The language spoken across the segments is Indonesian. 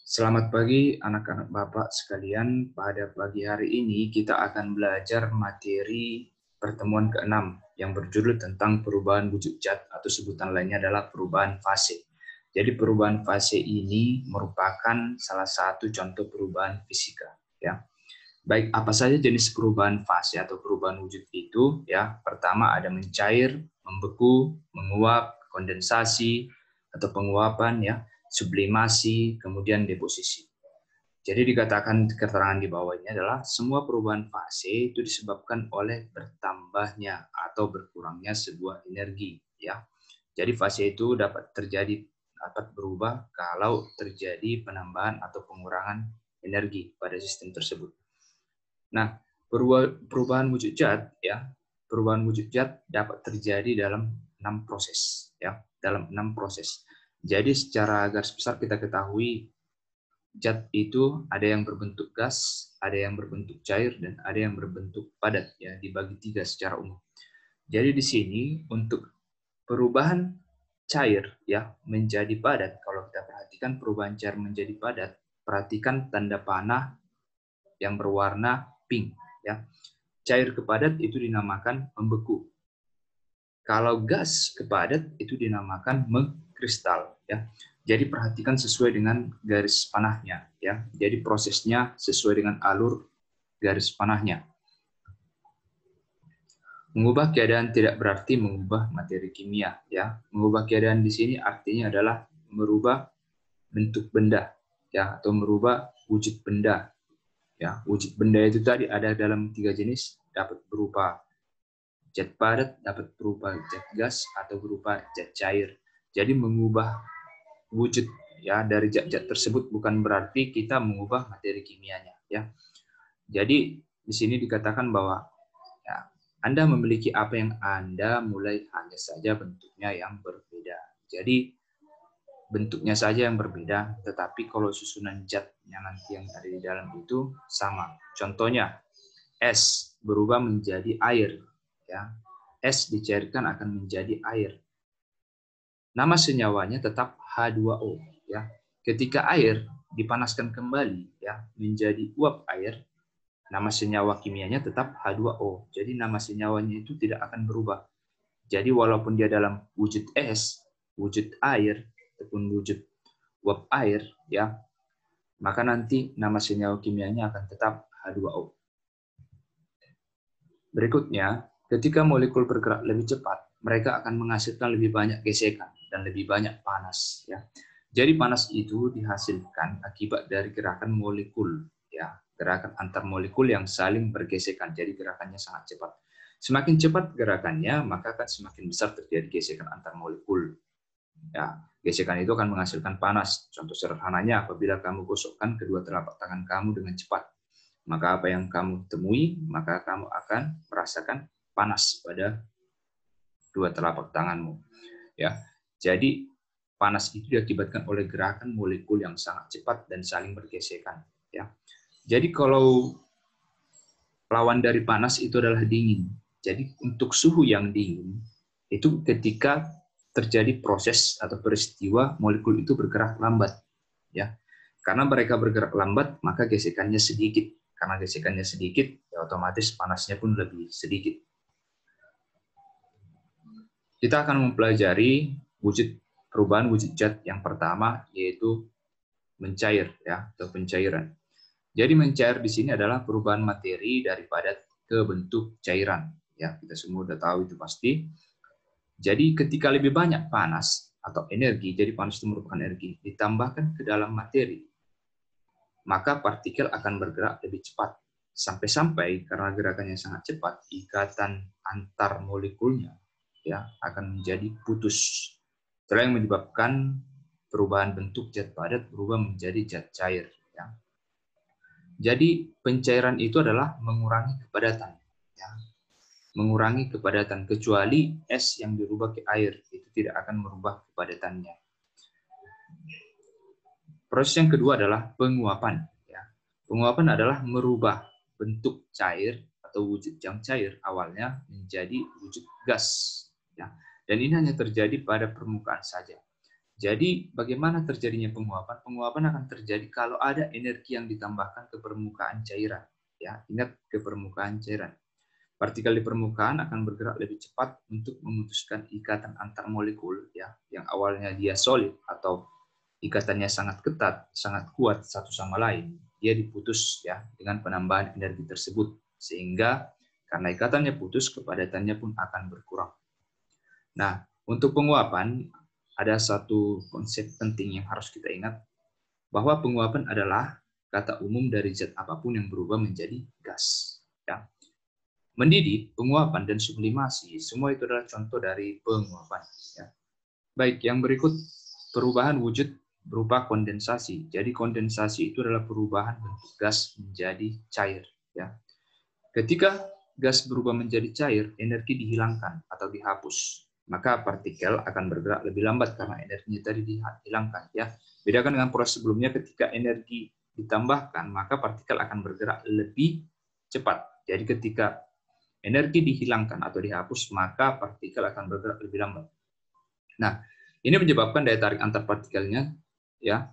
Selamat pagi anak-anak Bapak sekalian. Pada pagi hari ini kita akan belajar materi pertemuan ke-6 yang berjudul tentang perubahan wujud zat atau sebutan lainnya adalah perubahan fase. Jadi perubahan fase ini merupakan salah satu contoh perubahan fisika, ya. Baik, apa saja jenis perubahan fase atau perubahan wujud itu, ya? Pertama ada mencair, membeku, menguap, kondensasi atau penguapan, ya, sublimasi, kemudian deposisi. Jadi dikatakan keterangan di bawah ini adalah semua perubahan fase itu disebabkan oleh bertambahnya atau berkurangnya sebuah energi, ya. Jadi fase itu dapat berubah kalau terjadi penambahan atau pengurangan energi pada sistem tersebut. Nah, perubahan wujud zat, ya, perubahan wujud zat dapat terjadi dalam 6 proses, ya, dalam 6 proses. Jadi secara garis besar kita ketahui zat itu ada yang berbentuk gas, ada yang berbentuk cair, dan ada yang berbentuk padat, ya, dibagi 3 secara umum. Jadi di sini untuk perubahan cair, ya, menjadi padat, kalau kita perhatikan perubahan cair menjadi padat, perhatikan tanda panah yang berwarna pink, ya. Cair ke padat itu dinamakan membeku. Kalau gas ke padat itu dinamakan mengkristal, ya. Jadi perhatikan sesuai dengan garis panahnya, ya. Jadi prosesnya sesuai dengan alur garis panahnya. Mengubah keadaan tidak berarti mengubah materi kimia, ya. Mengubah keadaan di sini artinya adalah merubah bentuk benda, ya, atau merubah wujud benda. Ya, wujud benda itu tadi ada dalam 3 jenis, dapat berupa zat padat, dapat berupa zat gas, atau berupa zat cair. Jadi mengubah wujud, ya, dari zat-zat tersebut bukan berarti kita mengubah materi kimianya, ya. Jadi di sini dikatakan bahwa, ya, Anda memiliki apa yang Anda mulai, hanya saja bentuknya yang berbeda. Jadi bentuknya saja yang berbeda, tetapi kalau susunan zatnya nanti yang ada di dalam itu sama. Contohnya, es berubah menjadi air, ya. Es dicairkan akan menjadi air. Nama senyawanya tetap H2O, ya. Ketika air dipanaskan kembali, ya, menjadi uap air, nama senyawa kimianya tetap H2O. Jadi nama senyawanya itu tidak akan berubah. Jadi walaupun dia dalam wujud es, wujud air, ataupun wujud uap air, ya, maka nanti nama senyawa kimianya akan tetap H2O. Berikutnya, ketika molekul bergerak lebih cepat, mereka akan menghasilkan lebih banyak gesekan dan lebih banyak panas, ya. Jadi panas itu dihasilkan akibat dari gerakan molekul, ya, gerakan antar molekul yang saling bergesekan. Jadi gerakannya sangat cepat. Semakin cepat gerakannya, maka akan semakin besar terjadi gesekan antar molekul. Ya, gesekan itu akan menghasilkan panas. Contoh sederhananya, apabila kamu gosokkan kedua telapak tangan kamu dengan cepat, maka apa yang kamu temui, maka kamu akan merasakan panas pada dua telapak tanganmu. Ya, jadi panas itu diakibatkan oleh gerakan molekul yang sangat cepat dan saling bergesekan. Ya, jadi kalau lawan dari panas itu adalah dingin. Jadi untuk suhu yang dingin itu ketika terjadi proses atau peristiwa molekul itu bergerak lambat, ya. Karena mereka bergerak lambat, maka gesekannya sedikit. Karena gesekannya sedikit, ya otomatis panasnya pun lebih sedikit. Kita akan mempelajari perubahan wujud zat yang pertama, yaitu mencair, ya, atau pencairan. Jadi mencair di sini adalah perubahan materi dari padat ke bentuk cairan, ya. Kita semua sudah tahu itu pasti. Jadi ketika lebih banyak panas atau energi, jadi panas itu merupakan energi, ditambahkan ke dalam materi, maka partikel akan bergerak lebih cepat. Sampai-sampai karena gerakannya sangat cepat, ikatan antar molekulnya, ya, akan menjadi putus. Itulah yang menyebabkan perubahan bentuk zat padat berubah menjadi zat cair. Ya. Jadi pencairan itu adalah mengurangi kepadatan. Ya. Mengurangi kepadatan, kecuali es yang dirubah ke air, itu tidak akan merubah kepadatannya. Proses yang kedua adalah penguapan. Ya. Penguapan adalah merubah bentuk cair atau wujud yang cair awalnya menjadi wujud gas. Ya. Dan ini hanya terjadi pada permukaan saja. Jadi bagaimana terjadinya penguapan? Penguapan akan terjadi kalau ada energi yang ditambahkan ke permukaan cairan. Ya, ingat, ke permukaan cairan. Partikel di permukaan akan bergerak lebih cepat untuk memutuskan ikatan antar molekul, ya, yang awalnya dia solid atau ikatannya sangat ketat, sangat kuat satu sama lain. Dia diputus, ya, dengan penambahan energi tersebut, sehingga karena ikatannya putus, kepadatannya pun akan berkurang. Nah, untuk penguapan ada satu konsep penting yang harus kita ingat, bahwa penguapan adalah kata umum dari zat apapun yang berubah menjadi gas. Ya. Mendidih, penguapan, dan sublimasi, semua itu adalah contoh dari penguapan. Ya. Baik, yang berikut perubahan wujud berupa kondensasi. Jadi kondensasi itu adalah perubahan bentuk gas menjadi cair. Ya. Ketika gas berubah menjadi cair, energi dihilangkan atau dihapus. Maka partikel akan bergerak lebih lambat karena energinya tadi dihilangkan. Ya. Bedakan dengan proses sebelumnya, ketika energi ditambahkan, maka partikel akan bergerak lebih cepat. Jadi ketika energi dihilangkan atau dihapus, maka partikel akan bergerak lebih lambat. Nah, ini menyebabkan daya tarik antar partikelnya, ya,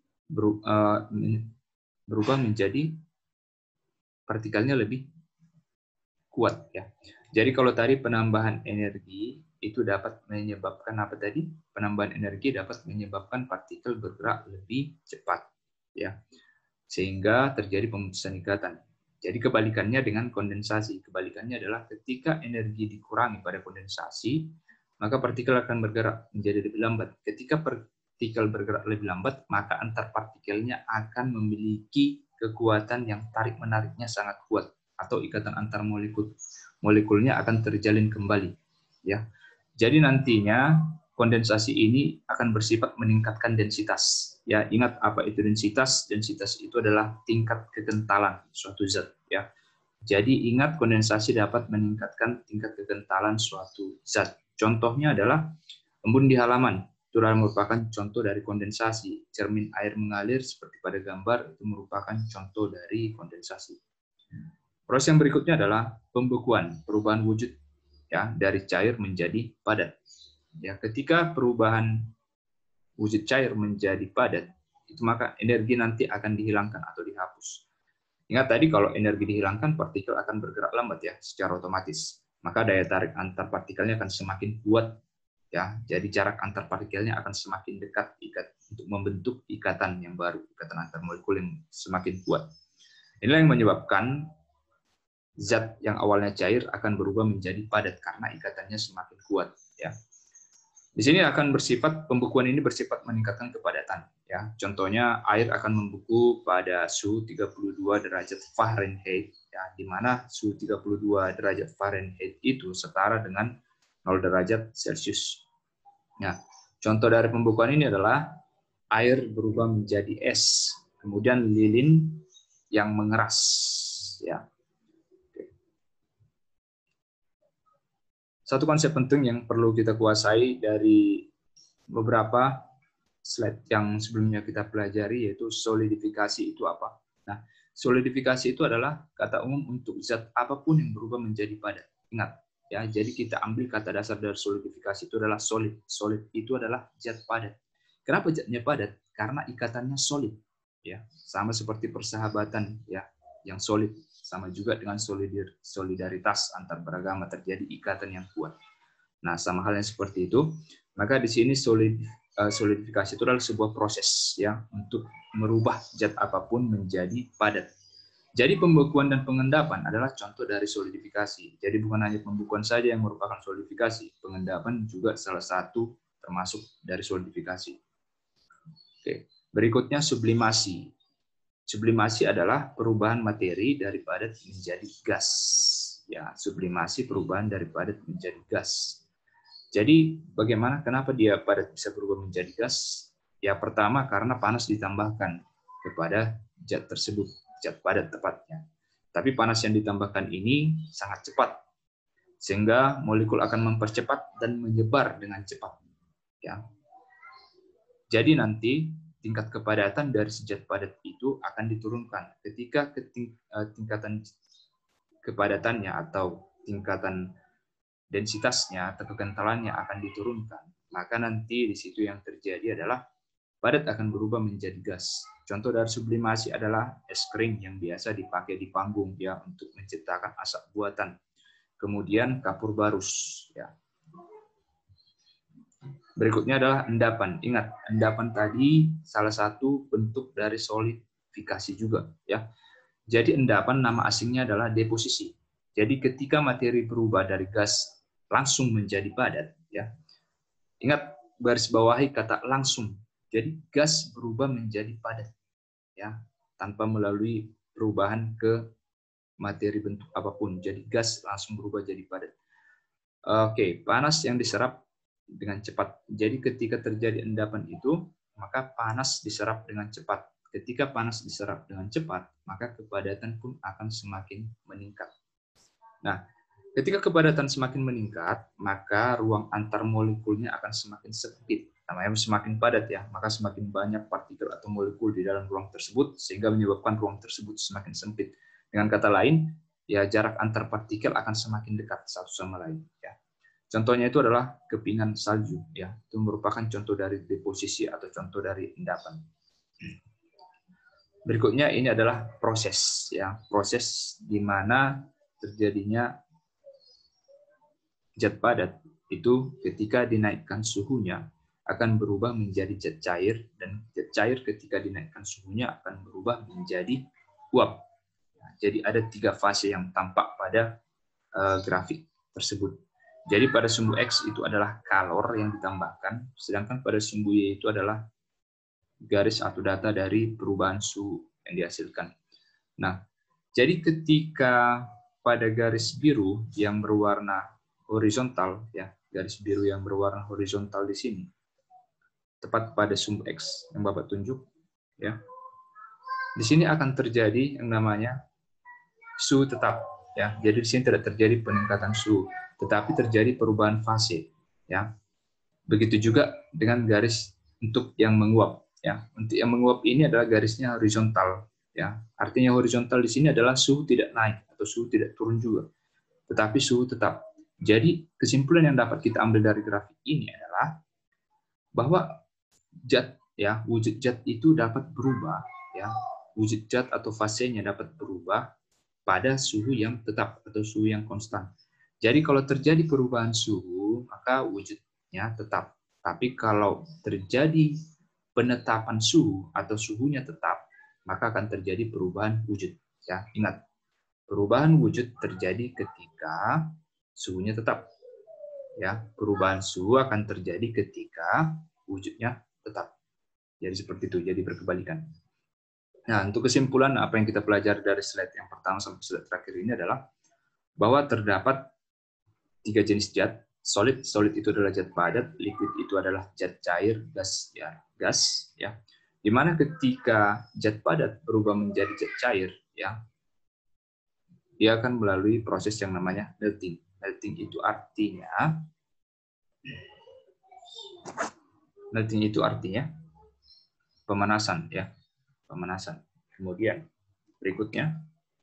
berubah menjadi partikelnya lebih kuat, ya. Jadi kalau tadi penambahan energi itu dapat menyebabkan apa tadi? Penambahan energi dapat menyebabkan partikel bergerak lebih cepat, ya. Sehingga terjadi pemutusan ikatan. Jadi kebalikannya dengan kondensasi. Kebalikannya adalah ketika energi dikurangi pada kondensasi, maka partikel akan bergerak menjadi lebih lambat. Ketika partikel bergerak lebih lambat, maka antar partikelnya akan memiliki kekuatan yang tarik-menariknya sangat kuat, atau ikatan antar molekulnya akan terjalin kembali. Ya. Jadi nantinya kondensasi ini akan bersifat meningkatkan densitas. Ya, ingat apa itu densitas? Densitas itu adalah tingkat kekentalan suatu zat. Ya, jadi ingat kondensasi dapat meningkatkan tingkat kekentalan suatu zat. Contohnya adalah embun di halaman. Itu adalah merupakan contoh dari kondensasi. Cermin air mengalir seperti pada gambar itu merupakan contoh dari kondensasi. Proses yang berikutnya adalah pembekuan, perubahan wujud, ya, dari cair menjadi padat. Ya, ketika perubahan wujud cair menjadi padat, itu maka energi nanti akan dihilangkan atau dihapus. Ingat tadi, kalau energi dihilangkan, partikel akan bergerak lambat, ya, secara otomatis. Maka daya tarik antar partikelnya akan semakin kuat, ya. Jadi jarak antar partikelnya akan semakin dekat untuk membentuk ikatan yang baru, ikatan antar molekul yang semakin kuat. Inilah yang menyebabkan zat yang awalnya cair akan berubah menjadi padat karena ikatannya semakin kuat, ya. Di sini akan bersifat, pembekuan ini bersifat meningkatkan kepadatan, ya. Contohnya air akan membeku pada suhu 32 derajat Fahrenheit, ya, di mana suhu 32 derajat Fahrenheit itu setara dengan 0 derajat Celcius. Nah, contoh dari pembekuan ini adalah air berubah menjadi es, kemudian lilin yang mengeras, ya. Satu konsep penting yang perlu kita kuasai dari beberapa slide yang sebelumnya kita pelajari, yaitu solidifikasi itu apa. Nah, solidifikasi itu adalah kata umum untuk zat apapun yang berubah menjadi padat. Ingat, ya, jadi kita ambil kata dasar dari solidifikasi itu adalah solid. Solid itu adalah zat padat. Kenapa zatnya padat? Karena ikatannya solid, ya. Sama seperti persahabatan, ya, yang solid. Sama juga dengan solidaritas antar beragama, terjadi ikatan yang kuat. Nah, sama halnya seperti itu. Maka di sini solidifikasi itu adalah sebuah proses, ya, untuk merubah zat apapun menjadi padat. Jadi pembekuan dan pengendapan adalah contoh dari solidifikasi. Jadi bukan hanya pembekuan saja yang merupakan solidifikasi, pengendapan juga salah satu termasuk dari solidifikasi. Oke, berikutnya sublimasi. Sublimasi adalah perubahan materi dari padat menjadi gas. Ya, sublimasi perubahan dari padat menjadi gas. Jadi bagaimana, kenapa dia padat bisa berubah menjadi gas? Ya, pertama karena panas ditambahkan kepada zat tersebut, zat padat tepatnya. Tapi panas yang ditambahkan ini sangat cepat, sehingga molekul akan mempercepat dan menyebar dengan cepat. Ya. Jadi nanti tingkat kepadatan dari zat padat itu akan diturunkan ketika tingkatan kepadatannya atau tingkatan densitasnya atau kekentalannya akan diturunkan. maka nanti di situ yang terjadi adalah padat akan berubah menjadi gas. Contoh dari sublimasi adalah es krim yang biasa dipakai di panggung ya untuk menciptakan asap buatan. Kemudian kapur barus ya. Berikutnya adalah endapan. Ingat, endapan tadi salah satu bentuk dari solidifikasi juga ya. Jadi endapan nama asingnya adalah deposisi. Jadi ketika materi berubah dari gas langsung menjadi padat ya. Ingat garis bawahi kata langsung. Jadi gas berubah menjadi padat ya, tanpa melalui perubahan ke materi bentuk apapun. Jadi gas langsung berubah jadi padat. Oke, panas yang diserap dengan cepat. Jadi ketika terjadi endapan itu, maka panas diserap dengan cepat. Ketika panas diserap dengan cepat, maka kepadatan pun akan semakin meningkat. Nah, ketika kepadatan semakin meningkat, maka ruang antar molekulnya akan semakin sempit. Namanya semakin padat ya, maka semakin banyak partikel atau molekul di dalam ruang tersebut, sehingga menyebabkan ruang tersebut semakin sempit. Dengan kata lain, ya jarak antar partikel akan semakin dekat satu sama lain. Ya. Contohnya itu adalah kepingan salju. Ya. Itu merupakan contoh dari deposisi atau contoh dari endapan. Berikutnya ini adalah proses. Ya. Proses di mana terjadinya zat padat itu ketika dinaikkan suhunya akan berubah menjadi zat cair, dan zat cair ketika dinaikkan suhunya akan berubah menjadi uap. Jadi ada 3 fase yang tampak pada grafik tersebut. Jadi pada sumbu X itu adalah kalor yang ditambahkan, sedangkan pada sumbu Y itu adalah garis atau data dari perubahan suhu yang dihasilkan. Nah, jadi ketika pada garis biru yang berwarna horizontal, ya garis biru yang berwarna horizontal di sini, tepat pada sumbu X yang Bapak tunjuk, ya. Di sini akan terjadi yang namanya suhu tetap, ya. Jadi di sini tidak terjadi peningkatan suhu, tetapi terjadi perubahan fase, ya. Begitu juga dengan garis untuk yang menguap, ya. Untuk yang menguap ini adalah garisnya horizontal, ya. Artinya horizontal di sini adalah suhu tidak naik atau suhu tidak turun juga, tetapi suhu tetap. Jadi kesimpulan yang dapat kita ambil dari grafik ini adalah bahwa zat, ya, wujud zat itu dapat berubah, ya, wujud zat atau fasenya dapat berubah pada suhu yang tetap atau suhu yang konstan. Jadi kalau terjadi perubahan suhu maka wujudnya tetap. Tapi kalau terjadi penetapan suhu atau suhunya tetap, maka akan terjadi perubahan wujud. Ya, ingat, perubahan wujud terjadi ketika suhunya tetap. Ya, perubahan suhu akan terjadi ketika wujudnya tetap. Jadi seperti itu, jadi berkebalikan. Nah, untuk kesimpulan apa yang kita pelajari dari slide yang pertama sampai slide terakhir ini adalah bahwa terdapat 3 jenis zat. Solid itu adalah zat padat, liquid itu adalah zat cair, gas ya. Di mana ketika zat padat berubah menjadi zat cair, ya, dia akan melalui proses yang namanya melting. Melting itu artinya pemanasan, ya, pemanasan. Kemudian berikutnya,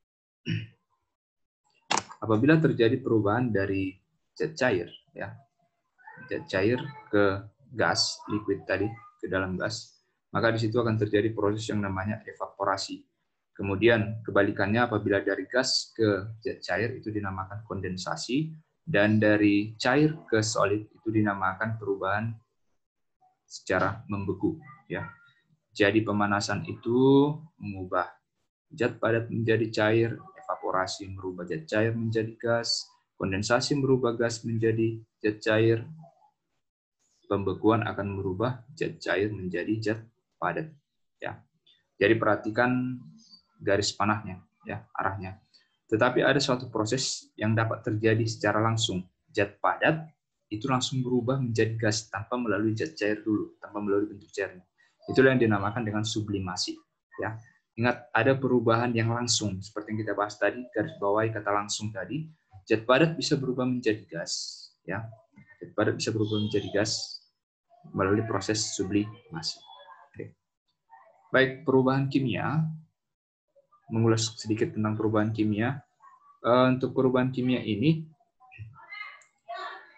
apabila terjadi perubahan dari zat cair, ya, zat cair ke gas, liquid tadi ke dalam gas, maka di situ akan terjadi proses yang namanya evaporasi. Kemudian kebalikannya, apabila dari gas ke zat cair itu dinamakan kondensasi, dan dari cair ke solid itu dinamakan perubahan secara membeku, ya. Jadi pemanasan itu mengubah zat padat menjadi cair, evaporasi merubah zat cair menjadi gas, kondensasi merubah gas menjadi zat cair, pembekuan akan merubah zat cair menjadi zat padat, ya. Jadi perhatikan garis panahnya, ya, arahnya. Tetapi ada suatu proses yang dapat terjadi secara langsung. Zat padat itu langsung berubah menjadi gas tanpa melalui zat cair dulu, tanpa melalui bentuk cairnya. Itulah yang dinamakan dengan sublimasi, ya. Ingat, ada perubahan yang langsung seperti yang kita bahas tadi, garis bawahi kata langsung tadi. Zat padat bisa berubah menjadi gas, ya. Zat padat bisa berubah menjadi gas melalui proses sublimasi. Oke. Baik, perubahan kimia. Mengulas sedikit tentang perubahan kimia. Untuk perubahan kimia ini,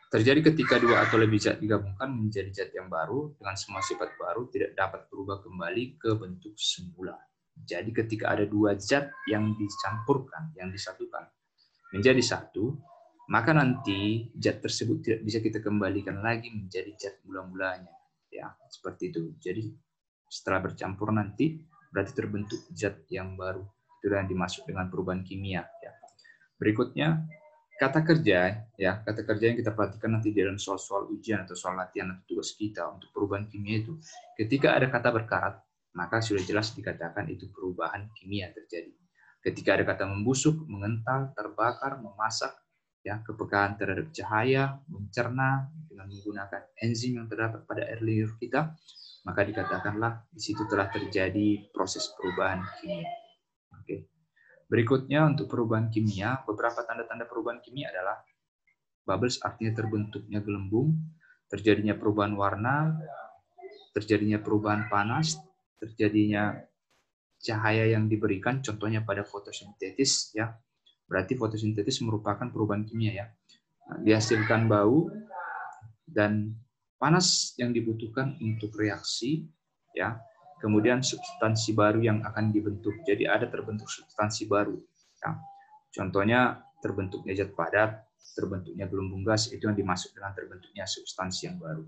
Terjadi ketika dua atau lebih zat digabungkan menjadi zat yang baru dengan semua sifat baru tidak dapat berubah kembali ke bentuk semula. Jadi ketika ada dua zat yang dicampurkan, yang disatukan menjadi satu, maka nanti zat tersebut tidak bisa kita kembalikan lagi menjadi zat mula-mulanya. Ya, seperti itu. Jadi setelah bercampur nanti berarti terbentuk zat yang baru. Itu yang dimaksud dengan perubahan kimia. Ya. Berikutnya kata kerja, ya kata kerja yang kita perhatikan nanti di dalam soal-soal ujian atau soal latihan atau tugas kita untuk perubahan kimia itu. Ketika ada kata berkarat, maka sudah jelas dikatakan itu perubahan kimia terjadi. Ketika ada kata membusuk, mengental, terbakar, memasak, ya kepekaan terhadap cahaya, mencerna dengan menggunakan enzim yang terdapat pada air liur kita, maka dikatakanlah di situ telah terjadi proses perubahan kimia. Oke. Berikutnya untuk perubahan kimia, beberapa tanda-tanda perubahan kimia adalah bubbles artinya terbentuknya gelembung, terjadinya perubahan warna, terjadinya perubahan panas, terjadinya cahaya yang diberikan, contohnya pada fotosintesis, ya. Berarti fotosintesis merupakan perubahan kimia, ya. Dihasilkan bau dan panas yang dibutuhkan untuk reaksi, ya. Kemudian substansi baru yang akan dibentuk. Jadi ada terbentuk substansi baru. Ya. Contohnya terbentuknya zat padat, terbentuknya gelembung gas, itu yang dimaksud dengan terbentuknya substansi yang baru.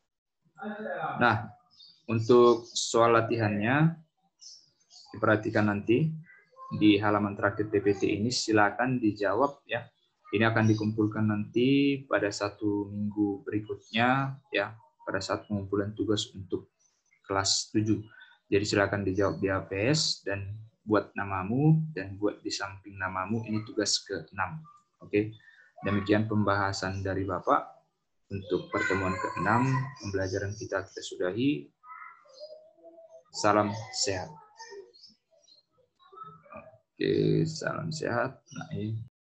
Nah, untuk soal latihannya, diperhatikan nanti di halaman terakhir PPT ini, silakan dijawab ya. Ini akan dikumpulkan nanti pada 1 minggu berikutnya ya, pada saat pengumpulan tugas untuk kelas 7. Jadi silakan dijawab di HPS dan buat namamu dan buat di samping namamu, ini tugas ke-6. Oke. Demikian pembahasan dari Bapak untuk pertemuan ke-6, pembelajaran kita sudahi. Salam sehat. Oke, salam sehat. Nah, ini